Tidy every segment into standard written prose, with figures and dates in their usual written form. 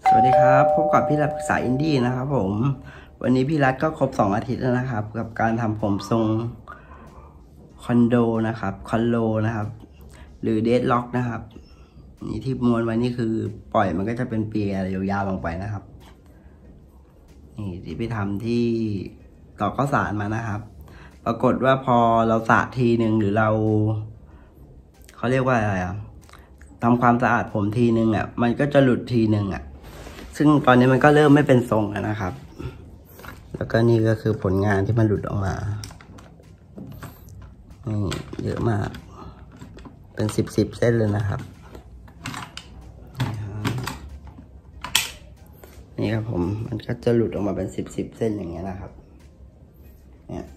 สวัสดีครับพบกับพี่รัฐปรึกษาอินดี้นะครับผมวันนี้พี่รัฐก็ครบ2 อาทิตย์แล้วนะครับกับการทำผมทรงคอนโดนะครับคอนโลนะครับหรือเดดล็อกนะครับนี่ที่ม้วนไว้นี่คือปล่อยมันก็จะเป็นเปียยาวๆลงไปนะครับนี่ที่ไปทำที่ต่อข้าวสารมานะครับปรากฏว่าพอเราสระทีหนึ่งหรือเราเขาเรียกว่าอะไรทำความสะอาดผมทีหนึ่งมันก็จะหลุดทีหนึ่งซึ่งตอนนี้มันก็เริ่มไม่เป็นทรงแล้วนะครับแล้วก็นี่ก็คือผลงานที่มันหลุดออกมานี่เยอะมากเป็น10 เส้นเลยนะครับนี่ครับผมมันก็จะหลุดออกมาเป็น10 เส้นอย่างเงี้ยนะครับเนี่ย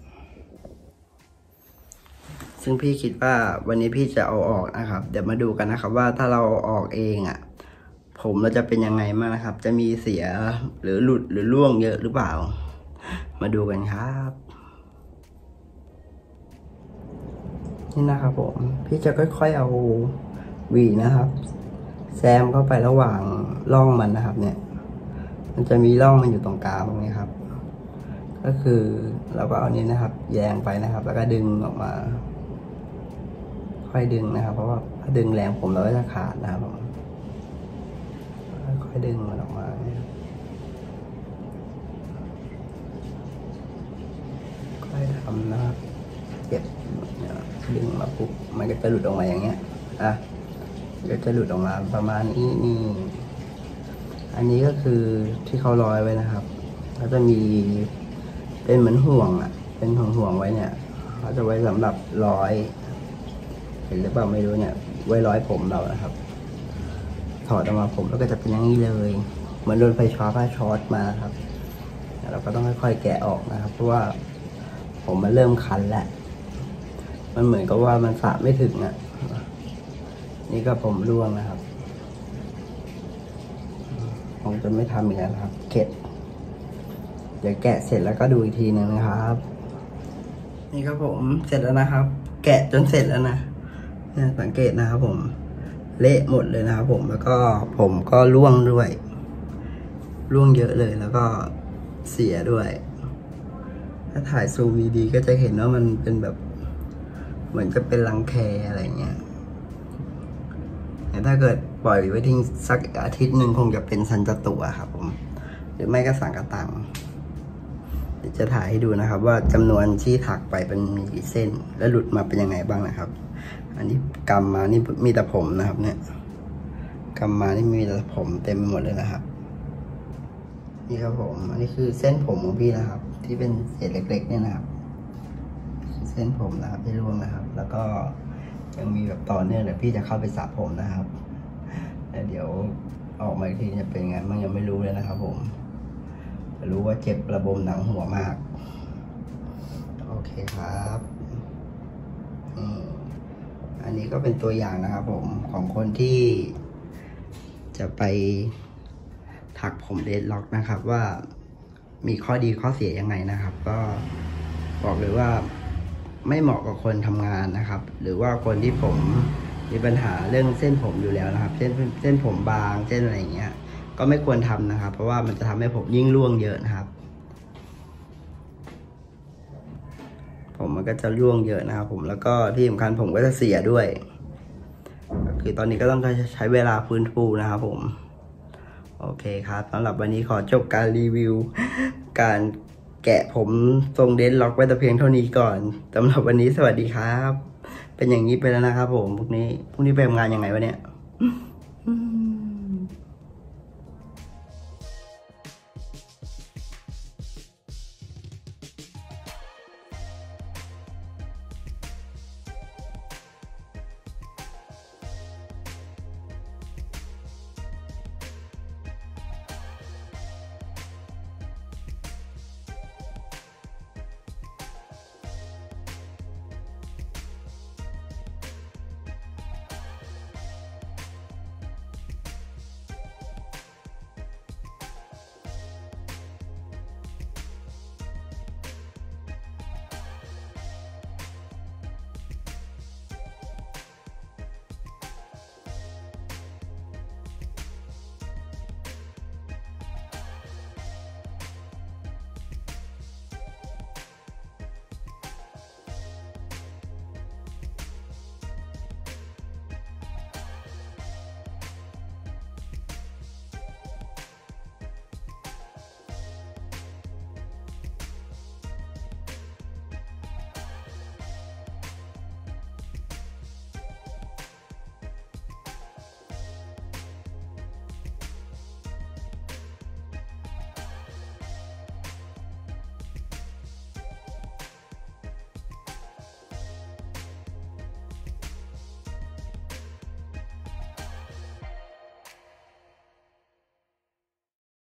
ซึ่งพี่คิดว่าวันนี้พี่จะเอาออกนะครับเดี๋ยวมาดูกันนะครับว่าถ้าเราออกเองผมเราจะเป็นยังไงบ้างนะครับจะมีเสียหรือหลุดหรือร่วงเยอะหรือเปล่ามาดูกันครับนี่นะครับผมพี่จะค่อยๆเอาหวีนะครับแซมเข้าไประหว่างร่องมันนะครับเนี่ยมันจะมีร่องมันอยู่ตรงกลางตรงนี้ครับก็คือเราก็เอานี้นะครับแยงไปนะครับแล้วก็ดึงออกมาค่อยดึงนะครับเพราะว่าถ้าดึงแรงผมเราก็จะขาดนะครับผมค่อยดึงมันออกมาค่อยทำนะครับเก็บดึงมาปุ๊บมันก็จะหลุดออกมาอย่างเงี้ยก็จะหลุดออกมาประมาณนี้นี่อันนี้ก็คือที่เขาร้อยไว้นะครับเขาจะมีเป็นเหมือนห่วงเป็นห่วงไว้เนี่ยเขาจะไว้สำหรับร้อยเห็นหรือเปล่าไม่รู้เนี่ยไว้ร้อยผมเรานะครับถอดออกมาผมแล้วก็จะเป็นอย่างนี้เลยเหมือนโดนไฟช็อตมาครับเราก็ต้องค่อยๆแกะออกนะครับเพราะว่าผมมันเริ่มคันแล้วมันเหมือนกับว่ามันสระไม่ถึงนี่ก็ผมร่วงนะครับผมจะไม่ทำอีกแล้วครับเข็ดเดี๋ยวแกะเสร็จแล้วก็ดูอีกทีนึงนะครับนี่ครับผมเสร็จแล้วนะครับแกะจนเสร็จแล้วนะสังเกตนะครับผมเละหมดเลยนะครับผมแล้วก็ผมก็ร่วงด้วยร่วงเยอะเลยแล้วก็เสียด้วยถ้าถ่ายซูมดีๆก็จะเห็นว่ามันเป็นแบบเหมือนจะเป็นรังแคอะไรเงี้ยถ้าเกิดปล่อยไว้ทิ้งสักอาทิตย์หนึ่งคงจะเป็นซันจตุครับผมหรือไม่ก็สังกะตังเดี๋ยวจะถ่ายให้ดูนะครับว่าจำนวนที่ถักไปเป็นมีกี่เส้นและหลุดมาเป็นยังไงบ้างนะครับอันนี้กำมานี่มีแต่ผมนะครับเนี่ยกำมานี่มีแต่ผมเต็มไปหมดเลยนะครับนี่ครับผมอันนี้คือเส้นผมของพี่นะครับที่เป็นเศษเล็กๆเนี่ยนะครับเส้นผมนะครับที่ร่วงนะครับแล้วก็ยังมีแบบต่อเนื่องเดี๋ยวพี่จะเข้าไปสระผมนะครับแล้วเดี๋ยวออกมาอีกทีจะเป็นไงมันยังไม่รู้เลยนะครับผมแต่รู้ว่าเจ็บระบมหนังหัวมากโอเคครับอันนี้ก็เป็นตัวอย่างนะครับผมของคนที่จะไปถักผมเดดล็อกนะครับว่ามีข้อดีข้อเสียยังไงนะครับก็บอกเลยว่าไม่เหมาะกับคนทำงานนะครับหรือว่าคนที่ผมมีปัญหาเรื่องเส้นผมอยู่แล้วนะครับเส้นผมบางเส้นอะไรอย่างเงี้ยก็ไม่ควรทำนะครับเพราะว่ามันจะทำให้ผมยิ่งร่วงเยอะนะครับผมมันก็จะร่วงเยอะนะครับผมแล้วก็ที่สำคัญผมก็จะเสียด้วยคือตอนนี้ก็ต้องใช้เวลาฟื้นฟูนะครับผมโอเคครับสำหรับวันนี้ขอจบการรีวิวการแกะผมทรงเดดล็อกไว้แต่เพียงเท่านี้ก่อนสำหรับวันนี้สวัสดีครับเป็นอย่างนี้ไปแล้วนะครับผมพรุ่งนี้ไปทำงานยังไงวะเนี่ย